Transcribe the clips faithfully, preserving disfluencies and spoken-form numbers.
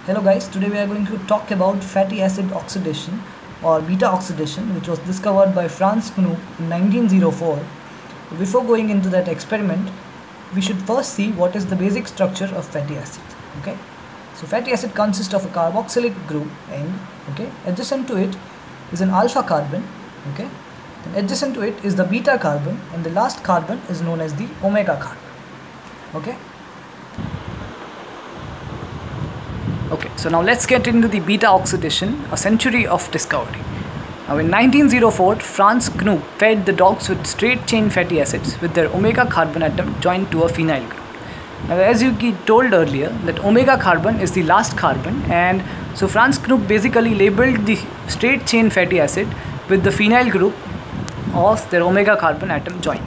Hello guys, today we are going to talk about fatty acid oxidation or beta oxidation, which was discovered by Franz Knoop in nineteen oh four. Before going into that experiment, we should first see what is the basic structure of fatty acid. Okay, so fatty acid consists of a carboxylic group and okay, adjacent to it is an alpha carbon. Okay, then adjacent to it is the beta carbon, and the last carbon is known as the omega carbon. Okay. Okay, so now let's get into the beta oxidation, a century of discovery. Now in nineteen oh four, Franz Knoop fed the dogs with straight chain fatty acids with their omega carbon atom joined to a phenyl group. Now as you told earlier, that omega carbon is the last carbon, and so Franz Knoop basically labeled the straight chain fatty acid with the phenyl group of their omega carbon atom join.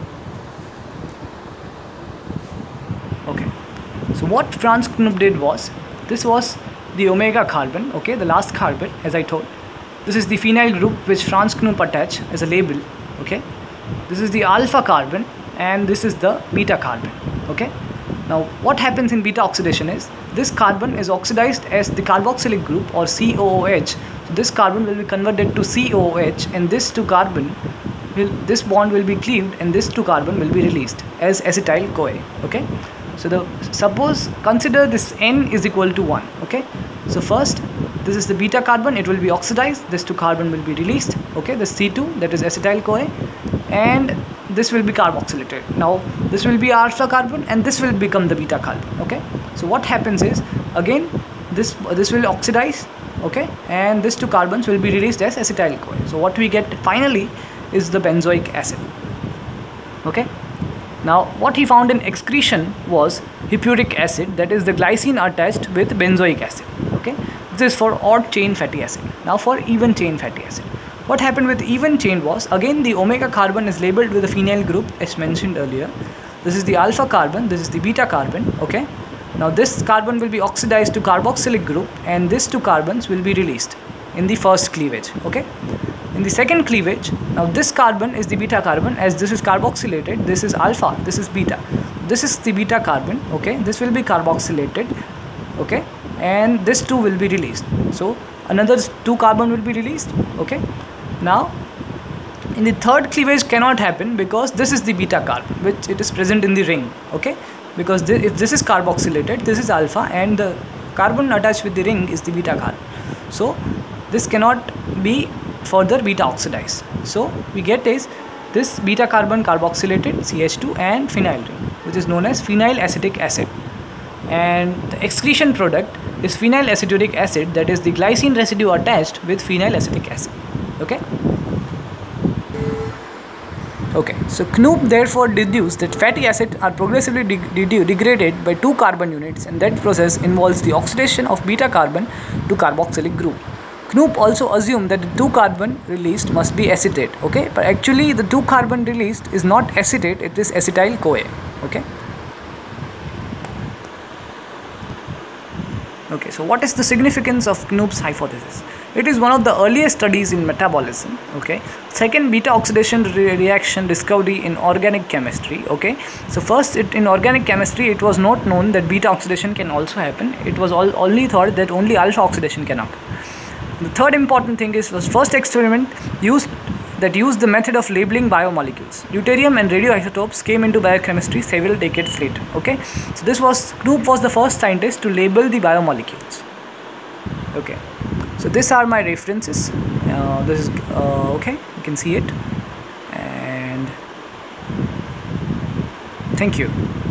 Okay, so what Franz Knoop did was, this was the omega carbon, okay, the last carbon, as I told. This is the phenyl group which Franz Knoop attached as a label, okay. This is the alpha carbon and this is the beta carbon, okay. Now what happens in beta oxidation is, this carbon is oxidized as the carboxylic group or C O O H. So this carbon will be converted to C O O H, and this two carbon will, this bond will be cleaved, and this two carbon will be released as acetyl-CoA, okay. So the suppose consider this N is equal to one, okay. So first this is the beta carbon, it will be oxidized, this two carbon will be released, okay, the C two, that is acetyl-CoA, and this will be carboxylated. Now this will be alpha carbon and this will become the beta carbon, okay. So what happens is, again this this will oxidize, okay, and these two carbons will be released as acetyl-CoA. So what we get finally is the benzoic acid, okay. Now what he found in excretion was hippuric acid, that is the glycine attached with benzoic acid, okay. This is for odd chain fatty acid. Now for even chain fatty acid, what happened with even chain was, again the omega carbon is labeled with a phenyl group as mentioned earlier. This is the alpha carbon, this is the beta carbon, okay. Now this carbon will be oxidized to carboxylic group, and these two carbons will be released in the first cleavage, okay. In the second cleavage, now this carbon is the beta carbon, as this is carboxylated, this is alpha, this is beta, this is the beta carbon, okay, this will be carboxylated, okay, and this two will be released. So another two carbon will be released, okay. Now in the third cleavage cannot happen because this is the beta carbon which it is present in the ring, okay, because this, if this is carboxylated, this is alpha, and the carbon attached with the ring is the beta carbon, so this cannot be further beta oxidized. So we get is this beta carbon carboxylated C H two and phenyl ring, which is known as phenyl acetic acid, and the excretion product is phenyl aceturic acid, that is the glycine residue attached with phenyl acetic acid, okay. Okay, so Knoop therefore deduced that fatty acids are progressively de de degraded by two carbon units, and that process involves the oxidation of beta carbon to carboxylic group. Knoop also assumed that the two carbon released must be acetate, okay, but actually the two carbon released is not acetate, it is acetyl-CoA, okay. Okay, so what is the significance of Knoop's hypothesis? It is one of the earliest studies in metabolism, okay. Second, beta oxidation re reaction discovery in organic chemistry, okay. So first, it, in organic chemistry, it was not known that beta oxidation can also happen. It was all, only thought that only alpha oxidation can occur. The third important thing is was first experiment used that used the method of labeling biomolecules. Deuterium and radioisotopes came into biochemistry several decades later, okay. So this was, Knoop was the first scientist to label the biomolecules, okay. So these are my references, uh, this is, uh, okay, you can see it, and thank you.